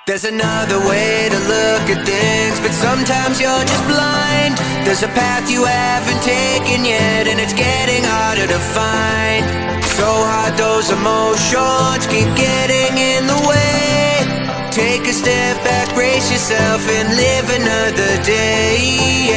There's another way to look at things, but sometimes you're just blind. There's a path you haven't taken yet, and it's getting harder to find. So hard those emotions keep getting in the way. Take a step back, brace yourself, and live another day.